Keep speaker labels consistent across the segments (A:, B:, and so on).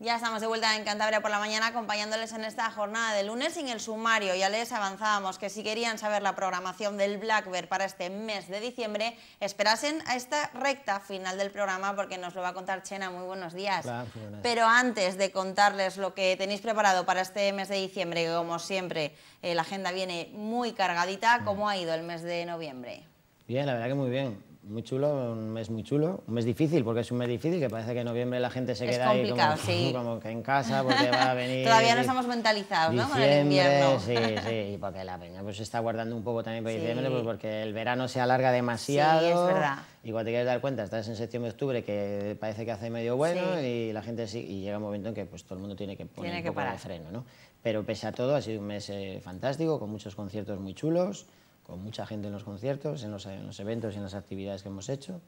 A: Ya estamos de vuelta en Cantabria por la mañana acompañándoles en esta jornada de lunes. En el sumario ya les avanzábamos que si querían saber la programación del Black Bear para este mes de diciembre, esperasen a esta recta final del programa porque nos lo va a contar Chena. Muy buenos días.
B: Claro, buenas.
A: Pero antes de contarles lo que tenéis preparado para este mes de diciembre, que como siempre la agenda viene muy cargadita, ¿cómo ha ido el mes de noviembre?
B: Bien, la verdad que muy bien. Muy chulo, un mes muy chulo, un mes difícil, porque es un mes difícil, que parece que en noviembre la gente se queda ahí como que en casa, porque va a venir...
A: Todavía no estamos mentalizados, ¿no?, con el
B: invierno.
A: invierno.
B: Sí, y porque la peña pues se está guardando un poco también para diciembre, pues porque el verano se alarga demasiado.
A: Sí, es verdad.
B: Y cuando te quieres dar cuenta, estás en septiembre, octubre, que parece que hace medio bueno, y la gente sí, y llega un momento en que pues todo el mundo tiene que poner un poco de freno, ¿no? Pero pese a todo, ha sido un mes fantástico, con muchos conciertos muy chulos, con mucha gente en los conciertos, en los eventos y en las actividades que hemos hecho.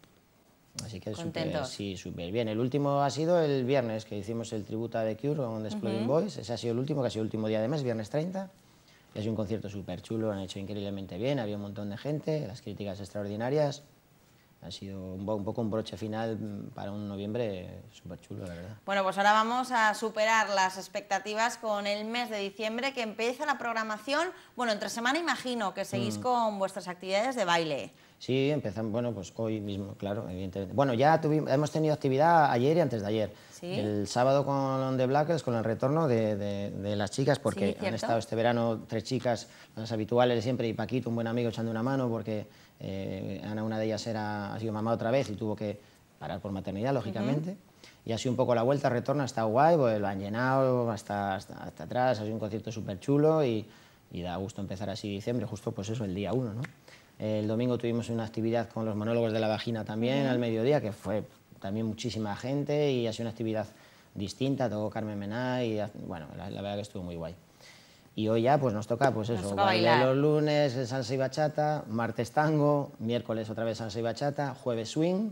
B: Así que súper bien. El último ha sido el viernes, que hicimos el tributo a The Cure con The Exploding Boys. Ese ha sido el último, que ha sido el último día de mes, viernes 30. Y ha sido un concierto súper chulo, lo han hecho increíblemente bien, había un montón de gente, las críticas extraordinarias. Ha sido un poco un broche final para un noviembre súper chulo, la verdad.
A: Bueno, pues ahora vamos a superar las expectativas con el mes de diciembre, que empieza la programación. Bueno, entre semana imagino que seguís con vuestras actividades de baile.
B: Sí, empezamos, bueno, pues hoy mismo, claro, evidentemente. Bueno, ya hemos tenido actividad ayer y antes de ayer.
A: ¿Sí?
B: El sábado con The Blackers, con el retorno de las chicas, porque han estado este verano 3 chicas, las habituales de siempre, y Paquito, un buen amigo, echando una mano, porque Ana, una de ellas, ha sido mamá otra vez y tuvo que parar por maternidad, lógicamente. Y ha sido un poco la vuelta, retorno, ha estado guay, pues lo han llenado hasta atrás, ha sido un concierto súper chulo y da gusto empezar así diciembre, justo pues eso, el día 1, ¿no? El domingo tuvimos una actividad con los monólogos de la vagina también, al mediodía, que fue también muchísima gente y ha sido una actividad distinta, tocó Carmen Mená y bueno, la verdad que estuvo muy guay. Y hoy ya pues nos toca pues eso, baile los lunes, salsa y bachata, martes tango, miércoles otra vez salsa y bachata, jueves swing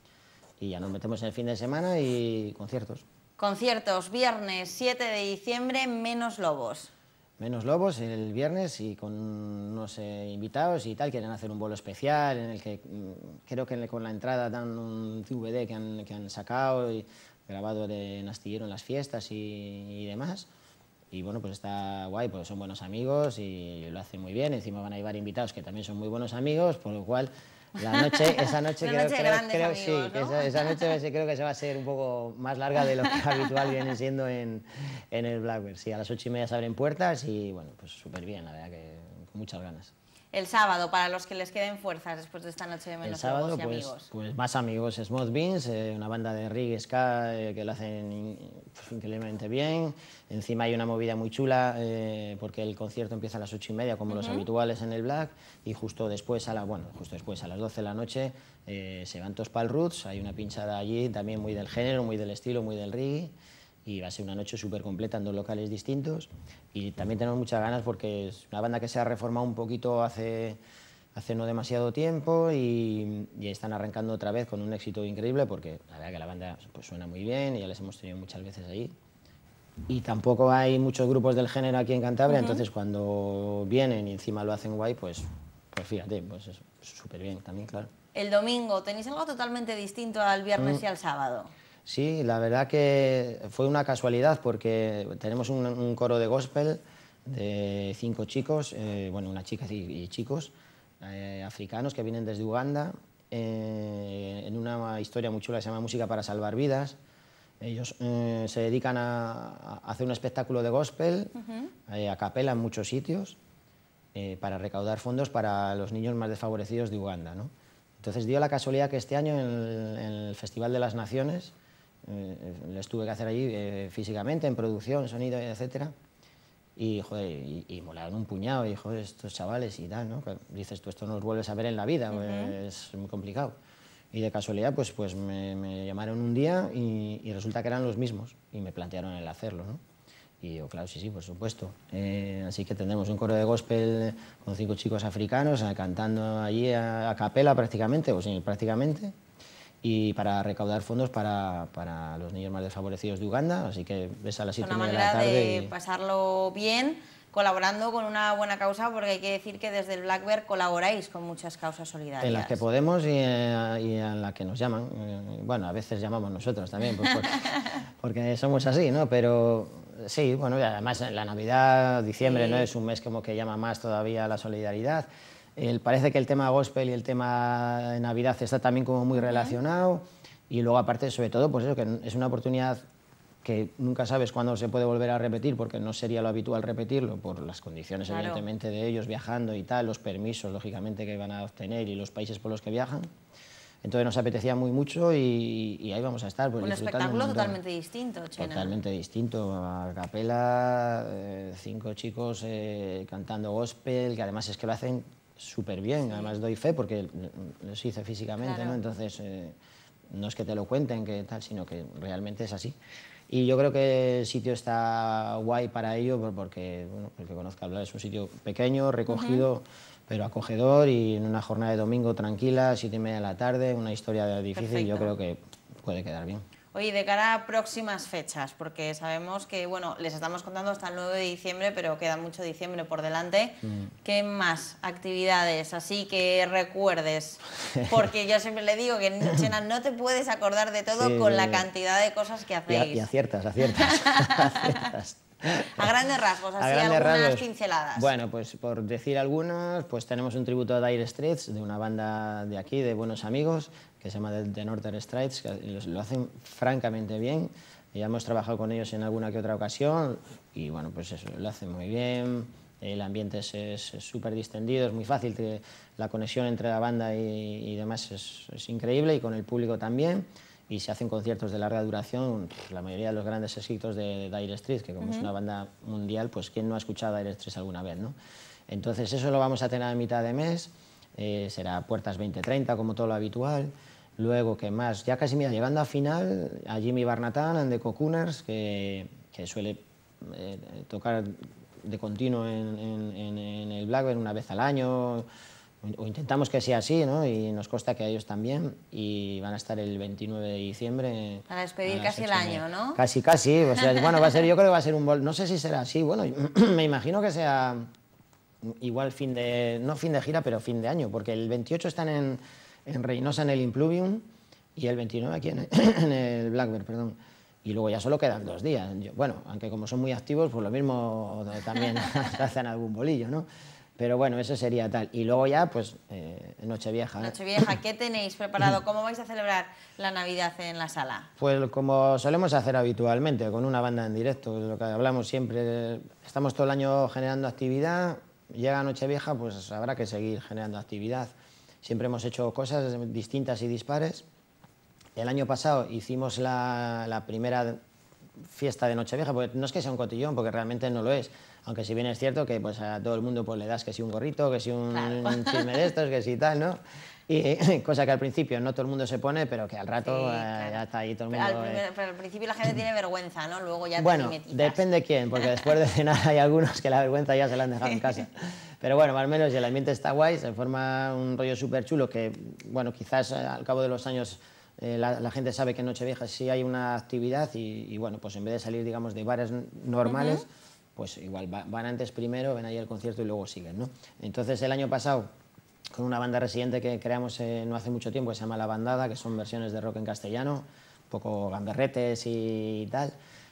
B: y ya nos metemos en el fin de semana y conciertos.
A: Conciertos, viernes 7 de diciembre, Menos Lobos.
B: Menos Lobos el viernes y con unos invitados y tal, quieren hacer un bolo especial en el que creo que con la entrada dan un DVD que han sacado y grabado en Astillero en las fiestas y demás. Y bueno, pues está guay, porque son buenos amigos y lo hacen muy bien. Encima van a llevar invitados que también son muy buenos amigos, por lo cual esa noche creo que se va a ser un poco más larga de lo que habitual viene siendo en el Black Bear. Sí, a las 8:30 se abren puertas y bueno, pues súper bien, la verdad que con muchas ganas.
A: El sábado, para los que les queden fuerzas después de esta noche de Menos Lobos y amigos.
B: Pues más amigos, Smooth Beans, una banda de reggae ska que lo hacen increíblemente bien. Encima hay una movida muy chula porque el concierto empieza a las 8:30 como los habituales en el Black, y justo después a las 12 de la noche se van todos para el Roots. Hay una pinchada allí también muy del género, muy del estilo, muy del reggae. Y va a ser una noche súper completa en 2 locales distintos y también tenemos muchas ganas porque es una banda que se ha reformado un poquito hace no demasiado tiempo y están arrancando otra vez con un éxito increíble porque la verdad que la banda pues suena muy bien y ya les hemos tenido muchas veces allí. Y tampoco hay muchos grupos del género aquí en Cantabria, entonces cuando vienen y encima lo hacen guay, pues fíjate, pues eso, súper bien también, claro.
A: El domingo, ¿tenéis algo totalmente distinto al viernes y al sábado?
B: Sí, la verdad que fue una casualidad porque tenemos un coro de gospel de 5 chicos, bueno, una chica y chicos africanos que vienen desde Uganda en una historia muy chula que se llama Música para Salvar Vidas. Ellos se dedican a hacer un espectáculo de gospel a capela en muchos sitios para recaudar fondos para los niños más desfavorecidos de Uganda, ¿no? Entonces dio la casualidad que este año en el Festival de las Naciones les tuve que hacer allí físicamente, en producción, sonido, etcétera. Y, joder, y molaron un puñado, y, joder, estos chavales y tal, ¿no? Dices, tú esto no los vuelves a ver en la vida, pues, es muy complicado. Y de casualidad, pues me llamaron un día y resulta que eran los mismos, y me plantearon el hacerlo, ¿no? Y yo, claro, sí, por supuesto. Así que tendremos un coro de gospel con 5 chicos africanos cantando allí a capela prácticamente, o sin prácticamente, y para recaudar fondos para los niños más desfavorecidos de Uganda, así que ves a las 7:30 de la tarde.
A: Una manera de pasarlo bien, colaborando con una buena causa, porque hay que decir que desde el Black Bear colaboráis con muchas causas solidarias.
B: En las que podemos y en las que nos llaman. Bueno, a veces llamamos nosotros también, pues porque somos así, ¿no? Pero sí, bueno, y además la Navidad, diciembre, ¿no? Es un mes como que llama más todavía a la solidaridad. Parece que el tema gospel y el tema de Navidad está también como muy relacionado. Y luego, aparte, sobre todo, pues eso, que es una oportunidad que nunca sabes cuándo se puede volver a repetir, porque no sería lo habitual repetirlo, por las condiciones, claro, evidentemente, de ellos viajando y tal, los permisos, lógicamente, que van a obtener y los países por los que viajan. Entonces nos apetecía mucho y ahí vamos a estar. Pues,
A: un espectáculo totalmente distinto, Chena.
B: Totalmente distinto, a capela, 5 chicos cantando gospel, que además es que lo hacen súper bien, sí. Además doy fe porque los hice físicamente, claro, ¿no? Entonces no es que te lo cuenten, que tal, sino que realmente es así. Y yo creo que el sitio está guay para ello, porque, bueno, porque conozco hablar, es un sitio pequeño, recogido, pero acogedor, y en una jornada de domingo tranquila, 7:30 de la tarde, una historia difícil. Perfecto. Yo creo que puede quedar bien.
A: Oye, de cara a próximas fechas, porque sabemos que, bueno, les estamos contando hasta el 9 de diciembre, pero queda mucho diciembre por delante. ¿Qué más actividades así que recuerdes? Porque yo siempre le digo que, Chena, no te puedes acordar de todo, sí, con la cantidad de cosas que hacéis.
B: Y aciertas, aciertas.
A: A grandes rasgos, así algunas pinceladas.
B: Bueno, pues por decir algunas, pues tenemos un tributo a Dire Straits, de una banda de aquí, de buenos amigos, que se llama The Northern Straits, que lo hacen francamente bien. Ya hemos trabajado con ellos en alguna que otra ocasión y bueno, pues eso, lo hacen muy bien. El ambiente es súper distendido, es muy fácil, la conexión entre la banda y demás es increíble, y con el público también. Y se hacen conciertos de larga duración, la mayoría de los grandes éxitos de Dire Straits, que como es una banda mundial, pues ¿quién no ha escuchado a Dire Straits alguna vez, ¿no? Entonces eso lo vamos a tener a mitad de mes, será puertas 20:30 como todo lo habitual. Luego, ¿qué más? Ya casi, mira, llegando a final, a Jimmy Barnatan and the Cocooners, que suele tocar de continuo en el Black Bear una vez al año, o intentamos que sea así, ¿no? Y nos consta que a ellos también, y van a estar el 29 de diciembre.
A: Para despedir casi el año, ¿no?
B: Casi, o sea, bueno, va a ser, yo creo que va a ser no sé si será así, bueno, me imagino que sea igual no fin de gira, pero fin de año, porque el 28 están en Reynosa, en el Impluvium, y el 29 aquí en el Black Bear, perdón. Y luego ya solo quedan 2 días. Bueno, aunque como son muy activos, pues lo mismo también hacen algún bolillo, ¿no? Pero bueno, eso sería tal. Y luego ya, pues, Nochevieja.
A: Nochevieja, ¿qué tenéis preparado? ¿Cómo vais a celebrar la Navidad en la sala?
B: Pues como solemos hacer habitualmente, con una banda en directo, lo que hablamos siempre. Estamos todo el año generando actividad, llega Nochevieja, pues habrá que seguir generando actividad. Siempre hemos hecho cosas distintas y dispares. El año pasado hicimos la primera fiesta de Nochevieja, porque no es que sea un cotillón, porque realmente no lo es. Aunque si bien es cierto que pues, a todo el mundo pues, le das que si un gorrito, que si un chisme de estos, que si tal, ¿no? Y cosa que al principio no todo el mundo se pone, pero que al rato sí, claro, ya está ahí todo el mundo.
A: Pero al principio la gente tiene vergüenza, ¿no? Luego ya
B: bueno,
A: te mimetitas.
B: Depende quién, porque después de cenar hay algunos que la vergüenza ya se la han dejado en casa. Pero bueno, más o menos el ambiente está guay, se forma un rollo súper chulo que, bueno, quizás al cabo de los años la gente sabe que en Nochevieja sí hay una actividad y bueno, pues en vez de salir, digamos, de bares normales, pues igual van antes primero, ven ahí el concierto y luego siguen, ¿no? Entonces el año pasado, con una banda residente que creamos no hace mucho tiempo, que se llama La Bandada, que son versiones de rock en castellano, un poco gamberretes y tal,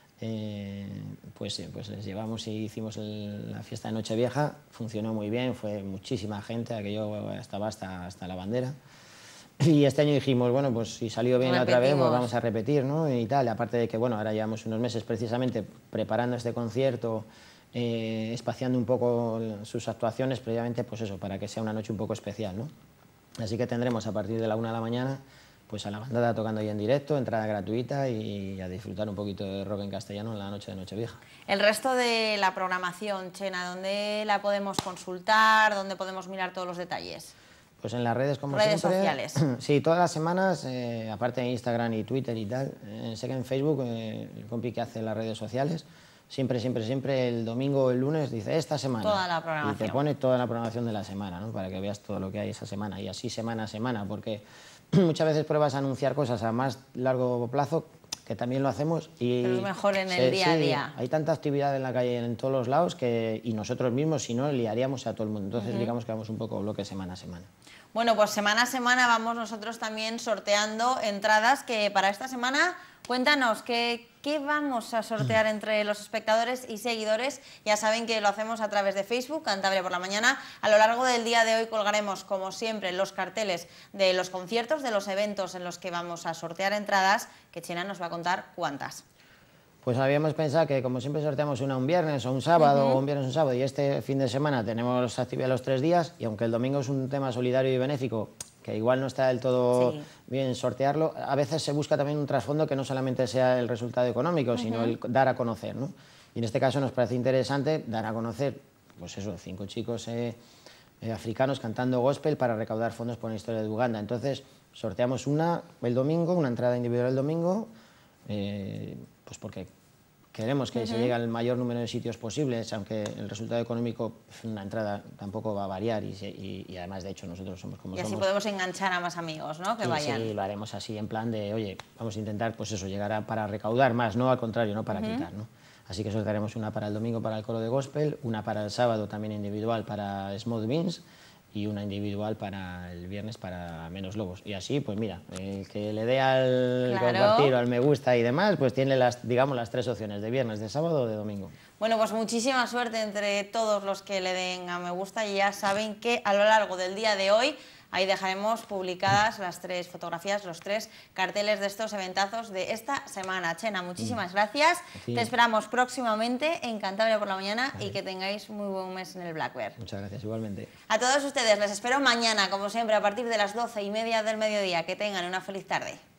B: pues les llevamos y hicimos la fiesta de Nochevieja, funcionó muy bien, fue muchísima gente, aquello estaba hasta la bandera. Y este año dijimos, bueno, pues si salió bien otra vez, pues vamos a repetir, ¿no? Y tal, aparte de que, bueno, ahora llevamos unos meses precisamente preparando este concierto, espaciando un poco sus actuaciones, previamente, pues eso, para que sea una noche un poco especial, ¿no? Así que tendremos a partir de la 1 de la mañana, pues a La Bandada tocando ahí en directo, entrada gratuita y a disfrutar un poquito de rock en castellano en la noche de Nochevieja.
A: El resto de la programación, Chena, ¿dónde la podemos consultar? ¿Dónde podemos mirar todos los detalles?
B: Pues en las redes, como
A: redes
B: siempre.
A: Sociales.
B: Sí, todas las semanas, aparte de Instagram y Twitter y tal, sé que en Facebook, el compi que hace las redes sociales, siempre el domingo o el lunes dice esta semana.
A: Toda la programación.
B: Y te pone toda la programación de la semana, ¿no? Para que veas todo lo que hay esa semana, y así semana a semana, porque muchas veces pruebas a anunciar cosas a más largo plazo que también lo hacemos. Y
A: pero es mejor en el día a día.
B: Hay tanta actividad en la calle en todos los lados y nosotros mismos, si no, liaríamos a todo el mundo. Entonces, digamos que vamos un poco bloque semana a semana.
A: Bueno, pues semana a semana vamos nosotros también sorteando entradas que para esta semana, cuéntanos, ¿qué vamos a sortear entre los espectadores y seguidores? Ya saben que lo hacemos a través de Facebook, Cantabria por la Mañana. A lo largo del día de hoy colgaremos, como siempre, los carteles de los conciertos, de los eventos en los que vamos a sortear entradas, que Chena nos va a contar cuántas.
B: Pues habíamos pensado que, como siempre, sorteamos una un viernes o un sábado, o un viernes o un sábado, y este fin de semana tenemos actividad los 3 días, y aunque el domingo es un tema solidario y benéfico, que igual no está del todo bien sortearlo, a veces se busca también un trasfondo que no solamente sea el resultado económico, sino el dar a conocer, ¿no? Y en este caso nos parece interesante dar a conocer, pues eso, 5 chicos africanos cantando gospel para recaudar fondos por la historia de Uganda. Entonces, sorteamos una el domingo, una entrada individual el domingo, pues porque queremos que se llegue al mayor número de sitios posibles, aunque el resultado económico, una entrada tampoco va a variar y además, de hecho, nosotros somos como somos.
A: Y así podemos enganchar a más amigos, ¿no? Que vayan.
B: Sí, lo haremos así en plan de, oye, vamos a intentar, pues eso, llegar para recaudar más, no al contrario, no para quitar, ¿no? Así que sortearemos una para el domingo para el coro de gospel, una para el sábado también individual para Small Beans, y una individual para el viernes para Menos Lobos. Y así, pues mira, el que le dé al compartir o al me gusta y demás, pues tiene digamos, las 3 opciones, de viernes, de sábado o de domingo.
A: Bueno, pues muchísima suerte entre todos los que le den a me gusta, y ya saben que a lo largo del día de hoy ahí dejaremos publicadas las 3 fotografías, los 3 carteles de estos eventazos de esta semana. Chena, muchísimas gracias. Te esperamos próximamente en Cantabria por la Mañana y que tengáis muy buen mes en el Black Bear.
B: Muchas gracias, igualmente.
A: A todos ustedes les espero mañana, como siempre, a partir de las 12:30 del mediodía. Que tengan una feliz tarde.